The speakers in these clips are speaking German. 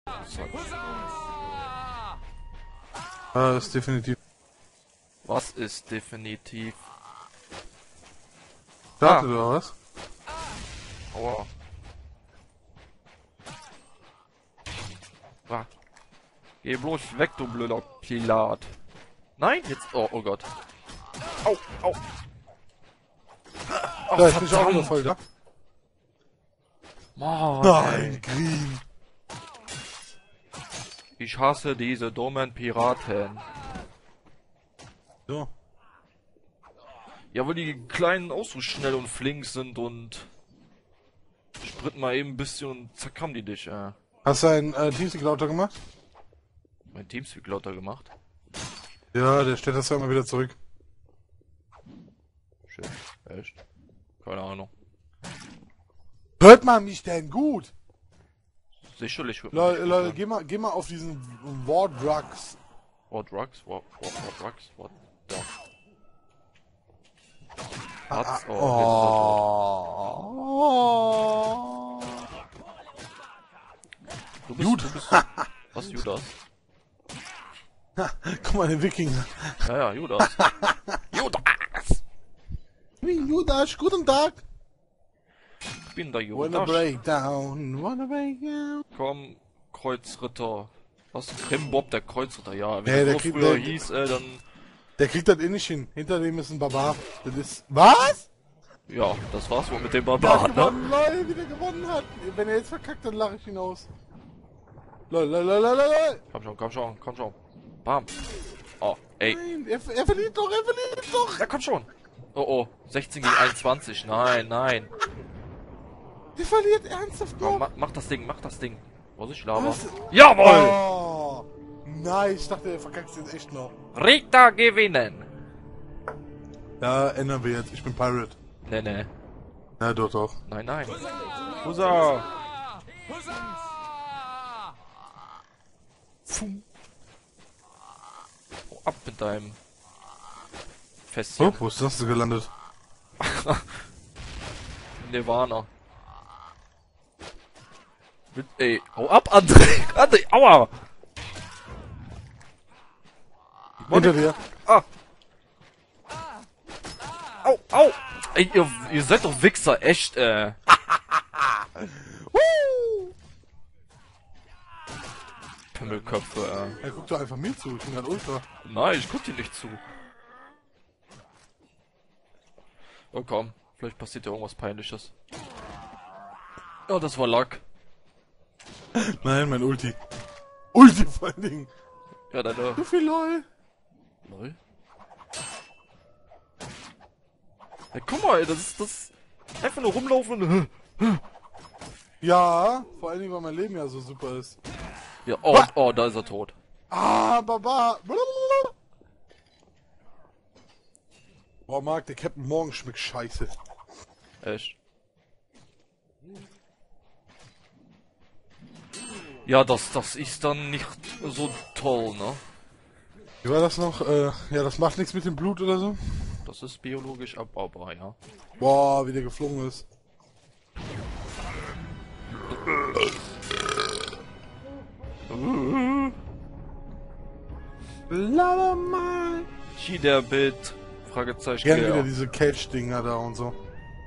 Das ist definitiv. Was ist definitiv? Startet oder was? Aua. Ah. Geh bloß weg, du blöder Pilat. Nein, jetzt. Oh, oh Gott. Au, au. Oh, Da ist mich auch wieder voll da. Mann, Nein, ey. Green. Ich hasse diese dummen Piraten. So. Ja, weil die Kleinen auch so schnell und flink sind und spritten mal eben ein bisschen und zack haben die dich, Hast du einen Teamspeak lauter gemacht? Mein Teamspeak lauter gemacht. Ja, der stellt das ja immer wieder zurück. Shit, echt? Keine Ahnung. Hört man mich denn gut? Sicherlich wird Leute, geh mal auf diesen War Drugs. What drugs? What drugs? What the? Hat's? Oh. Du bist, Gut. du bist, was, Judas? Guck mal, der Wikinger. Ja, ja, Judas. Judas! Judas, guten Tag. Ich bin der Wanna Judas. break down, wanna break down. Komm, Kreuzritter. Was? Krimbob, der Kreuzritter, ja. Wenn Nee, er der so kriegt- früher der- hieß, dann... Der kriegt das eh nicht hin. Hinter dem ist ein Barbar. Das ist... Was? Ja, das war's wohl mit dem Der hat Barbaren, ne? gewonnen, Leute, wie der gewonnen hat. Wenn er jetzt verkackt, dann lache ich ihn aus. Lol, lol, lol, lol, lol. Komm schon, komm schon, komm schon. Bam. Oh, ey. Nein, er verliert doch, er verliert doch. Ja, komm schon. Oh, oh. 16 gegen 21. Nein, nein. Der verliert ernsthaft Komm, noch. mach das Ding, mach das Ding. Vorsicht, Lava. Was? Jawohl! Oh. Nein, ich dachte, er verkackt jetzt echt noch. Rita gewinnen. Ja, ändern wir jetzt. Ich bin Pirate. Nee, nee. Ja, doch, doch. Nein, nein. Husa! Fum. Hau ab mit deinem Fässchen. Oh, wo ist das denn gelandet? Nirvana. Ey, hau ab, André! André, aua! Hinter dir. Ah! Au, au! Ey, ihr seid doch Wichser, echt, Pimmelköpfe, Er guckt doch einfach mir zu. Ich bin gerade Ultra. Nein, ich guck dir nicht zu. Oh komm, vielleicht passiert ja irgendwas Peinliches. Oh, das war Luck. Nein, mein Ulti. Ulti vor allen Dingen. Ja, deine... So viel LOL. Lol. Ja, guck mal, ey, das ist einfach nur rumlaufen. Ja, vor allen Dingen, weil mein Leben ja so super ist. Ja, oh, oh, da ist er tot. Ah, Baba. Boah, Marc, der Captain Morgan schmeckt scheiße. Echt. Ja, das ist dann nicht so toll, ne? Wie war das noch? Ja, das macht nichts mit dem Blut oder so? Das ist biologisch abbaubar, ja. Boah, wie der geflogen ist. Lala mal. Cheaterbit. Fragezeichen. Gerne ja. wieder diese Cage-Dinger da und so.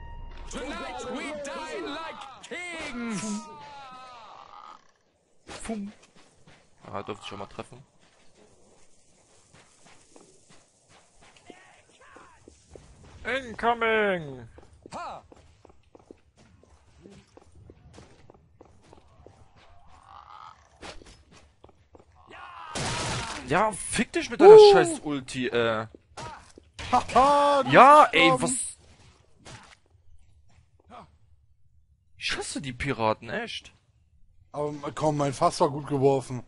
Fum. Ah, dürfte ich schon mal treffen. Incoming! Ja, fick dich mit deiner scheiß Ulti, Haha, Ja, ey, was... Ich hasse die Piraten, echt. Aber komm, mein Fass war gut geworfen.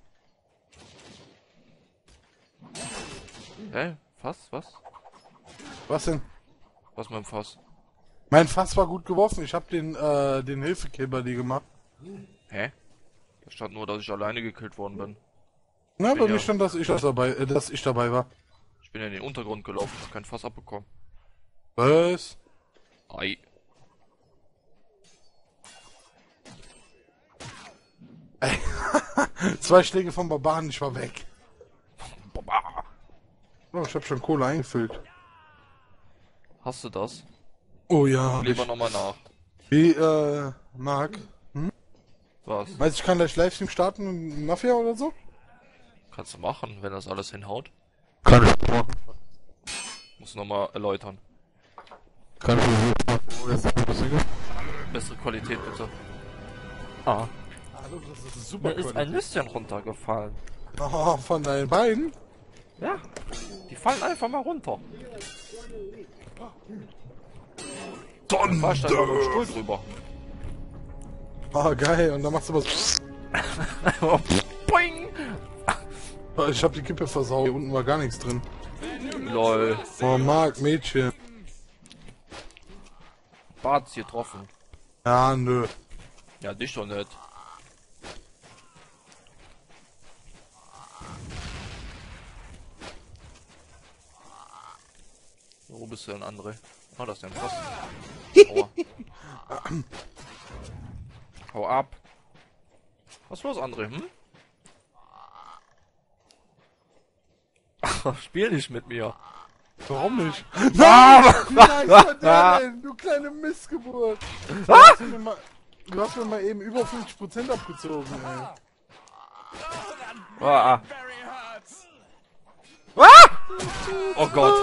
Hä? Was? Was? Was denn? Was mit dem Fass? Mein Fass war gut geworfen. Ich hab den Hilfekill bei dir gemacht. Hä? Da stand nur, dass ich alleine gekillt worden bin. Na, bei Ja. mir stand, dass ich dabei war. Ich bin ja in den Untergrund gelaufen, hab kein Fass abbekommen. Was? Ei. 2 Schläge vom Barbaren, ich war weg. Baba. Oh, ich habe schon Kohle eingefüllt. Hast du das? Oh ja. Lieber nochmal nach. Wie, Marc? Was? Meinst du, ich kann gleich Livestream starten in Mafia oder so? Kannst du machen, wenn das alles hinhaut. Kann ich machen. Muss nochmal erläutern. Kann ich machen. Bessere Qualität bitte. Ah. Hallo, das ist super Mir ist ein Nüsschen runtergefallen. Oh, von deinen Beinen? Ja. Die fallen einfach mal runter. Dann war ich da über den Stuhl drüber. Oh, geil. Und dann machst du was. Boing! Oh, ich hab die Kippe versaut. Hier unten war gar nichts drin. Lol. Oh, Marc, Mädchen. Bart's getroffen. Ja, nö. Ja, dich doch nicht. Wo bist du denn, André? Oh, das ist ja ein Pfosten. Aua. Hau ab. Was ist los, André, hm? Ach, spiel nicht mit mir. Warum nicht? Nein! Wie nice war der denn? Du kleine Missgeburt! Du hast mir mal eben über 50% abgezogen, ey. Ah. Oh Gott.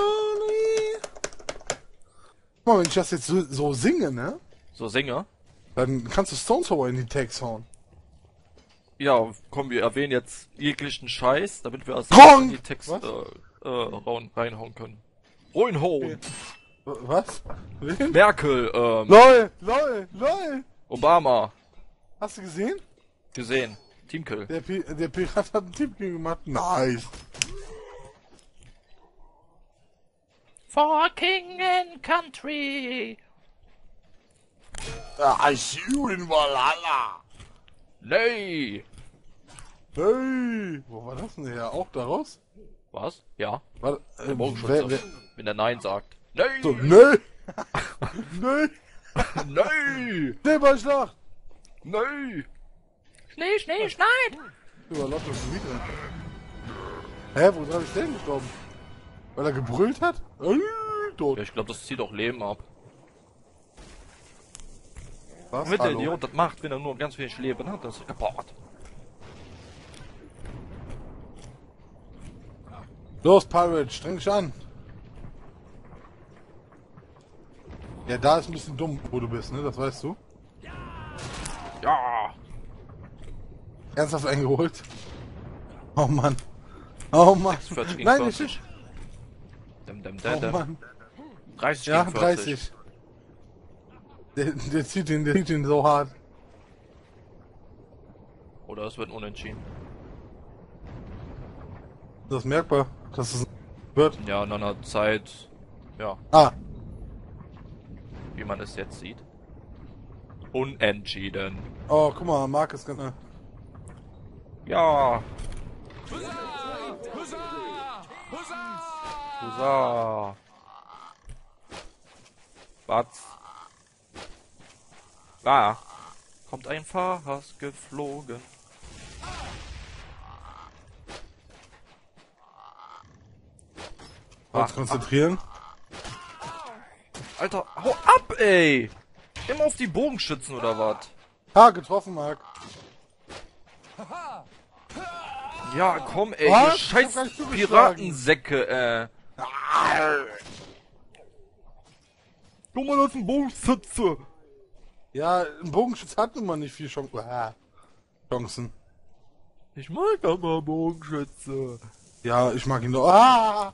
Guck mal, wenn ich das jetzt so singe, ne? So, Sänger? Dann kannst du Stone Sour in die Tags hauen. Ja, komm, wir erwähnen jetzt jeglichen Scheiß, damit wir erst Gong! in die Texte reinhauen können. Reinhauen! Was? Wen? Merkel, LOL! Obama, Hast du gesehen? gesehen. Teamkill. Der Pirat hat ein Teamkill gemacht. Nice! For King and Country! I see you in Valhalla! Nee! Hey! Wo war das denn her? Auch daraus? Was? Ja. War, Bogenschütze. Wenn er Nein sagt. Nee! So, nee! Nee! Nee! Silberschlag! Nee! Schnee, Schnee, Schneid! Über Lotto schon wieder. Hä, wo ist der denn gestorben? Weil er gebrüllt hat? Tot. Ja, ich glaube, das zieht auch Leben ab. Was? Mit der Hallo? Idiot das macht, wenn er nur ganz wenig Leben hat, das ist kaputt. Los, Pirate, streng dich an. Ja, da ist ein bisschen dumm, wo du bist, ne? Das weißt du. Ja! Ernsthaft eingeholt. Oh Mann. Oh Mann. 40 gegen Nein, 40. nicht. Oh Dem. Mann. 30 Ja, gegen 40. 30. Der zieht ihn so hart. Oder es wird unentschieden. Das ist merkbar, dass es wird. Ja, in einer Zeit, ja, Ah, wie man es jetzt sieht. Unentschieden. oh, guck mal, Marc ist ganz... Ja. Husa. Batz. Ah. Kommt ein Fahrers geflogen. Uns konzentrieren. Alter, hau ab, ey! Immer auf die Bogenschützen oder was? Ha, getroffen, Marc. Ja, komm, ey, Was? ihr Ich hab scheiß gar nicht zugeschlagen. Piratensäcke, Guck mal, das ist ein Bogenschütze. Ja, ein Bogenschütz hat nun mal nicht viel Chancen. Ich mag aber Bogenschütze. Ja, ich mag ihn doch. Ah!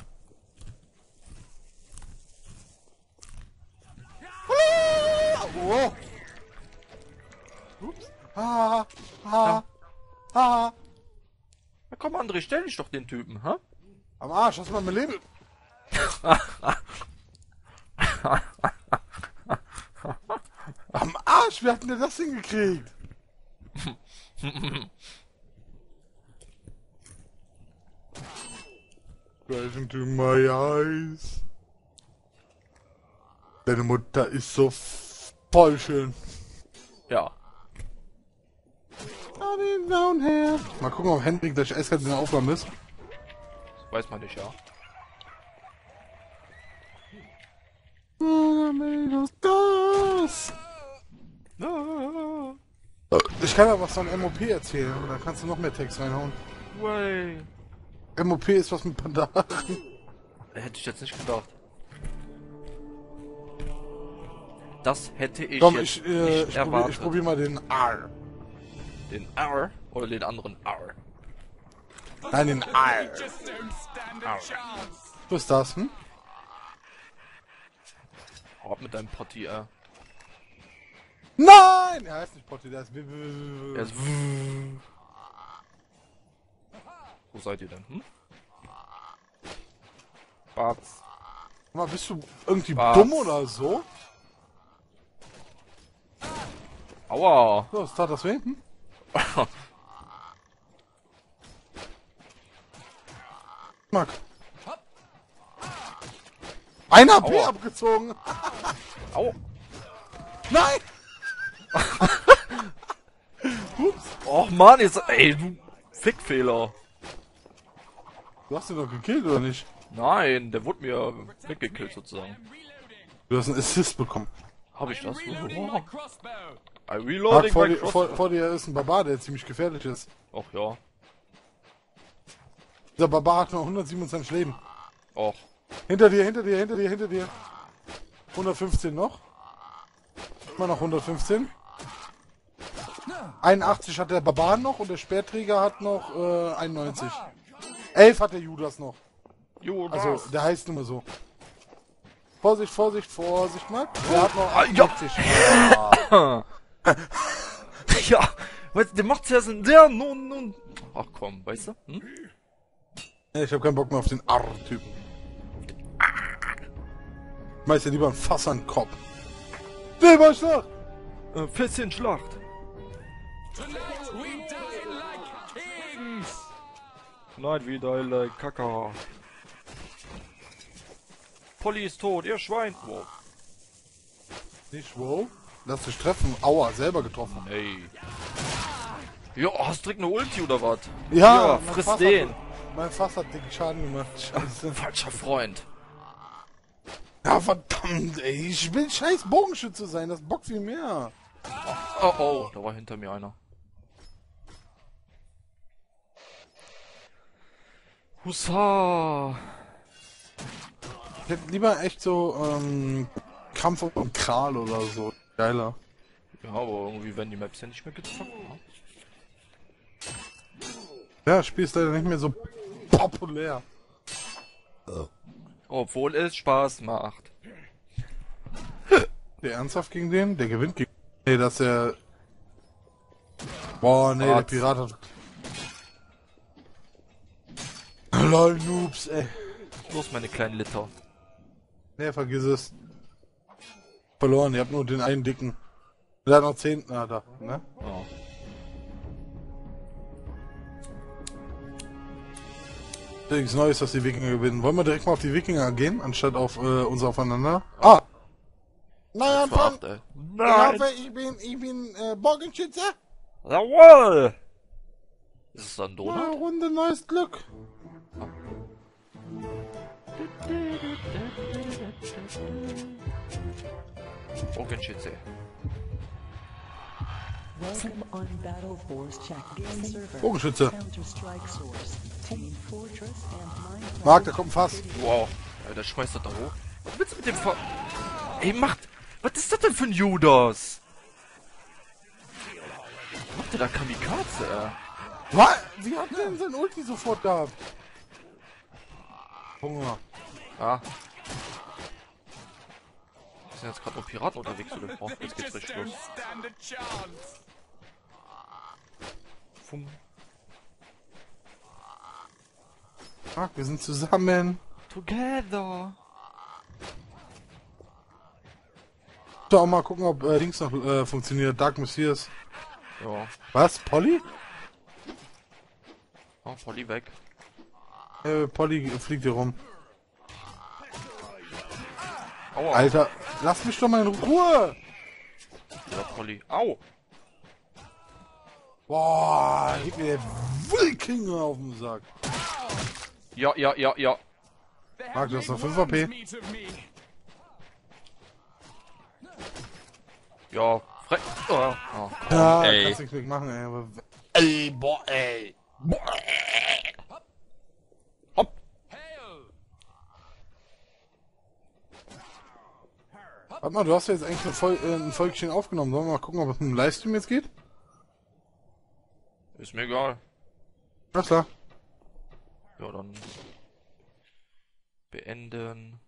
Oh. Ups. Ah, ah, ah. Na komm, André, stell dich doch den Typen, hä? Am Arsch, hast du mal mein Leben? Am Arsch, wie hat denn der das hingekriegt? Welcome to my eyes. Deine Mutter ist so voll schön. Ja. La, Running down here. Mal gucken, ob Hendrik gleich eiskalt in der Aufnahme ist. Das weiß man nicht, ja. Ich kann ja was von MOP erzählen, da kannst du noch mehr Text reinhauen. Way. MOP ist was mit Pandaren. Hätte ich jetzt nicht gedacht. Das hätte ich Komm, jetzt ich nicht erwartet. ich probier mal den R. Den R oder den anderen R? Nein, den R. Was ist das, hm? Hab mit deinem Potti R. Nein! Er heißt nicht Potti, der ist Er ist Wo seid ihr denn, hm? Bart's. Mal, bist du irgendwie Was? dumm oder so? Aua! So, was tat das weh? Hm? Mark. Ein AP Aua. abgezogen! Au! Nein! Ups. Och man, jetzt. Ey, du Fickfehler! Du hast ihn doch gekillt, oder nicht? Nein, der wurde mir weggekillt sozusagen. Du hast einen Assist bekommen. Hab ich das? Reloading my crossbow. I Mark, reloading vor, my dir, crossbow. vor dir ist ein Barbar, der ziemlich gefährlich ist. Och ja. Dieser Barbar hat nur 127 Leben. Och. Hinter dir, hinter dir, hinter dir, hinter dir. 115 noch. Immer noch 115. 81 hat der Barbar noch und der Speerträger hat noch 91. 11 hat der Judas noch. Jo, Also, der heißt nur so. Vorsicht, Vorsicht, Vorsicht, Mark. Der hat noch ja. 88. Ja, weißt du, der macht's ja so der nun. Ach komm, weißt du? Hm? Nee, ich hab keinen Bock mehr auf den R-Typen. Schmeiß dir lieber ein Fass an den Kopf. Silberschlag! Fässchenschlacht. Tonight we die like kings. Nein, wieder like Kaka. Polly ist tot, ihr Schwein. Wow. Nicht wow. Lass dich treffen. Aua, selber getroffen. Ey. Jo, hast du direkt eine Ulti oder was? Ja, mein friss Fass den. Mein Fass hat dicken Schaden gemacht. Scheiße. Falscher Freund. Ja, verdammt, ey. Ich will scheiß Bogenschütze sein. Das bockt viel mehr. Oh oh, da war hinter mir einer. Hussa. Ich hätte lieber echt so, Kampf um Kral oder so. Geiler. Ja, aber irgendwie werden die Maps ja nicht mehr gezockt. Ne? Ja, das Spiel ist leider nicht mehr so populär. Obwohl es Spaß macht. Der ernsthaft gegen den? Der gewinnt gegen... Nee, dass der... Boah, nee, der Was? Pirat hat... Lol, Noobs, ey. Los, meine kleinen Litter. Nee, vergiss es. Verloren, ihr habt nur den einen dicken. Der hat noch 10... Na, da, ne? Ja. Nichts Neues, dass die Wikinger gewinnen. Wollen wir direkt mal auf die Wikinger gehen, anstatt auf unser Aufeinander? Ah! Naja, Veracht, ey. Nein! ich bin Bogenschütze. Jawohl! Ist es dann Na, Donut? Runde neues Glück. Bogenschütze. Welcome on Battle Force Check Game Server. Bogenschütze. Counter-Strike Source. Team Fortress and Minecraft. Marc, da kommt ein Fass. Wow. Ja, der schmeißt das da hoch. Was willst du mit dem Ver... Ey, macht... Was ist das denn für ein Judas? Was macht der da Kamikaze, ey? Was? Wie hat der denn sein Ulti sofort gehabt? Hunger. Ah. Wir sind jetzt gerade noch Piraten unterwegs, oder? Oh, jetzt geht's richtig los. Stand a chance. Fum. Marc, wir sind zusammen. Together. So, auch mal gucken, ob Dings noch funktioniert. Dark Messias. Ja. Was? Polly? Oh, Polly weg. Polly fliegt hier rum. Aua. Alter, lass mich doch mal in Ruhe! Ja, Polly. Au. Boah, hebt mir der Wikinger auf den Sack. Ja. The Mark, du hast noch 5 wants AP. meat of me. Ja, oh, komm, Ja, ey. kannst nichts mit machen, ey. Aber... Ey, boah, ey. Hopp. Hail! Warte mal, du hast ja jetzt eigentlich ein Völkchen aufgenommen. Sollen wir mal gucken, ob es mit dem Livestream jetzt geht? Ist mir egal. Alles klar. Ja, dann beenden.